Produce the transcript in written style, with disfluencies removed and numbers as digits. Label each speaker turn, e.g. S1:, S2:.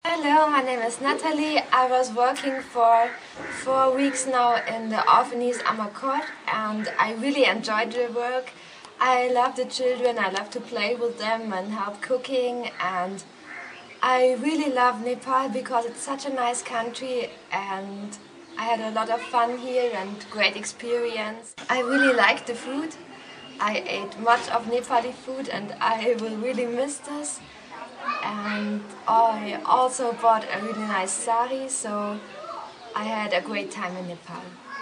S1: Hello, my name is Natalie. I was working for 4 weeks now in the orphanage Amakot and I really enjoyed the work. I love the children, I love to play with them and help cooking, and I really love Nepal because it's such a nice country and I had a lot of fun here and great experience. I really like the food. I ate much of Nepali food and I will really miss this. And I also bought a really nice sari, so I had a great time in Nepal.